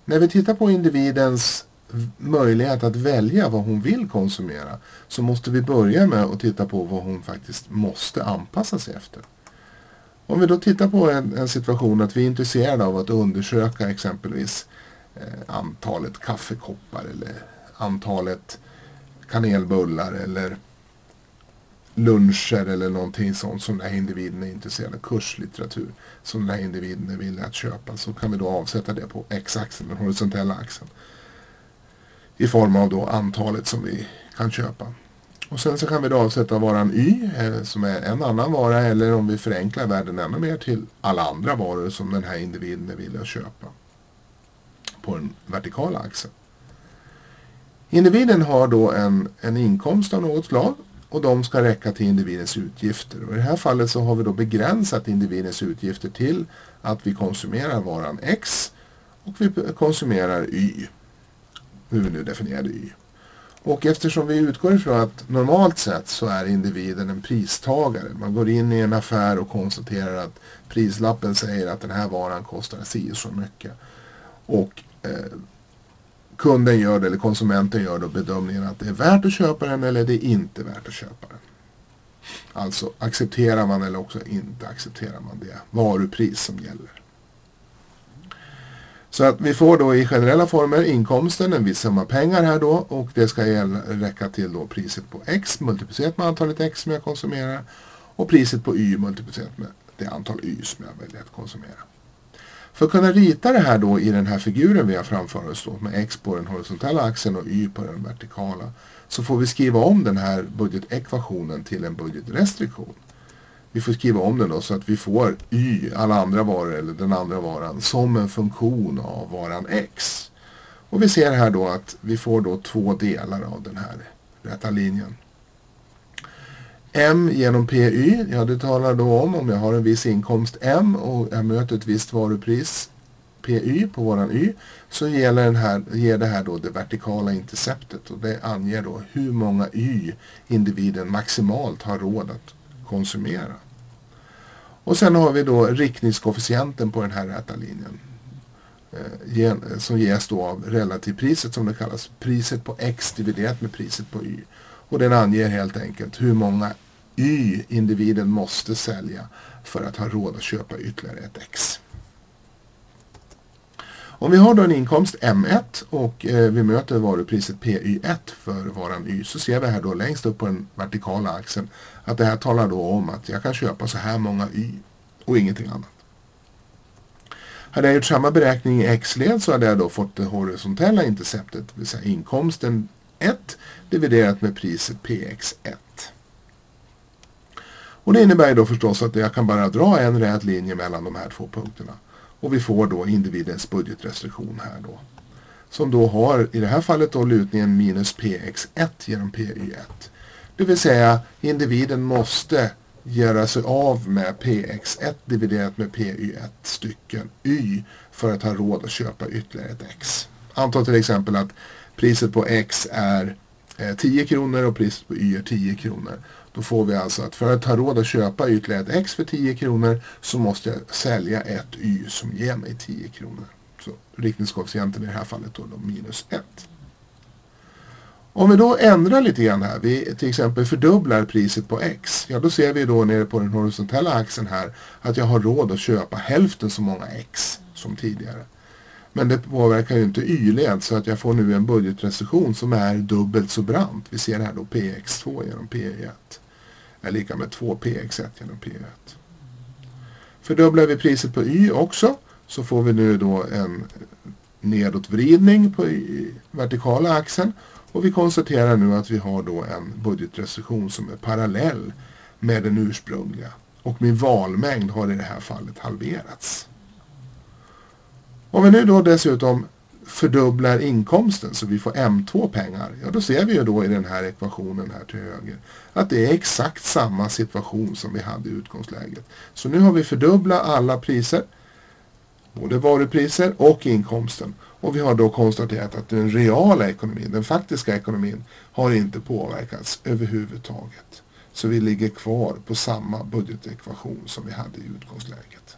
När vi tittar på individens möjlighet att välja vad hon vill konsumera, så måste vi börja med att titta på vad hon faktiskt måste anpassa sig efter. Om vi då tittar på en situation att vi är intresserade av att undersöka exempelvis antalet kaffekoppar eller antalet kanelbullar eller luncher eller någonting sånt som den här individen är intresserad av, kurslitteratur som den här individen är villig att köpa, så kan vi då avsätta det på x-axeln, den horisontella axeln, i form av då antalet som vi kan köpa. Och sen så kan vi då avsätta varan y som är en annan vara, eller om vi förenklar världen ännu mer till alla andra varor som den här individen är villig att köpa på den vertikala axeln. Individen har då en inkomst av något slag och de ska räcka till individens utgifter. Och i det här fallet så har vi då begränsat individens utgifter till att vi konsumerar varan x och vi konsumerar y, hur vi nu definierade y. Och eftersom vi utgår ifrån att normalt sett så är individen en pristagare. Man går in i en affär och konstaterar att prislappen säger att den här varan kostar si och så mycket. Och kunden gör det, eller konsumenten gör då bedömningen att det är värt att köpa den eller det är inte värt att köpa den. Alltså accepterar man eller också inte accepterar man det varupris som gäller. Så att vi får då i generella former inkomsten, en viss summa pengar här då, och det ska räcka till då priset på x multiplicerat med antalet x som jag konsumerar och priset på y multiplicerat med det antal y som jag väljer att konsumera. För att kunna rita det här då i den här figuren vi har framför oss då, med x på den horisontella axeln och y på den vertikala, så får vi skriva om den här budgetekvationen till en budgetrestriktion. Vi får skriva om den då så att vi får y, alla andra varor eller den andra varan, som en funktion av varan x. Och vi ser här då att vi får då två delar av den här rätta linjen. M genom PY, ja det talar då om jag har en viss inkomst M och jag möter ett visst varupris PY på våran Y, så ger det här då det vertikala interceptet och det anger då hur många Y individen maximalt har råd att konsumera. Och sen har vi då riktningskoefficienten på den här rätta linjen som ges då av relativpriset som det kallas, priset på x dividerat med priset på y. Och den anger helt enkelt hur många y individen måste sälja för att ha råd att köpa ytterligare ett x. Om vi har då en inkomst M1 och vi möter varupriset PY1 för varan Y, så ser vi här då längst upp på den vertikala axeln att det här talar då om att jag kan köpa så här många Y och ingenting annat. Hade jag gjort samma beräkning i x-led så hade jag då fått det horisontella interceptet, det vill säga inkomsten 1 dividerat med priset PX1. Och det innebär då förstås att jag kan bara dra en rät linje mellan de här två punkterna. Och vi får då individens budgetrestriktion här då. Som då har i det här fallet då lutningen minus PX1 genom PY1. Det vill säga individen måste göra sig av med PX1 dividerat med PY1 stycken Y för att ha råd att köpa ytterligare ett X. Anta till exempel att priset på X är 10 kronor och priset på Y är 10 kronor. Då får vi alltså att för att ha råd att köpa ytterligare ett X för 10 kronor så måste jag sälja ett Y som ger mig 10 kronor. Så riktningskoefficienten i det här fallet då minus 1. Om vi då ändrar lite grann här, vi till exempel fördubblar priset på X, ja då ser vi då nere på den horisontella axeln här att jag har råd att köpa hälften så många X som tidigare. Men det påverkar ju inte Y-led så att jag får nu en budgetrestriktion som är dubbelt så brant. Vi ser här då PX2 genom PY1 är lika med 2PX1 genom PY1. Fördubblar vi priset på Y också så får vi nu då en nedåtvridning på vertikala axeln. Och vi konstaterar nu att vi har då en budgetrestriktion som är parallell med den ursprungliga. Och min valmängd har i det här fallet halverats. Om vi nu då dessutom fördubblar inkomsten så vi får M2 pengar, ja då ser vi ju då i den här ekvationen här till höger att det är exakt samma situation som vi hade i utgångsläget. Så nu har vi fördubblat alla priser, både varupriser och inkomsten. Och vi har då konstaterat att den reala ekonomin, den faktiska ekonomin, har inte påverkats överhuvudtaget. Så vi ligger kvar på samma budgetekvation som vi hade i utgångsläget.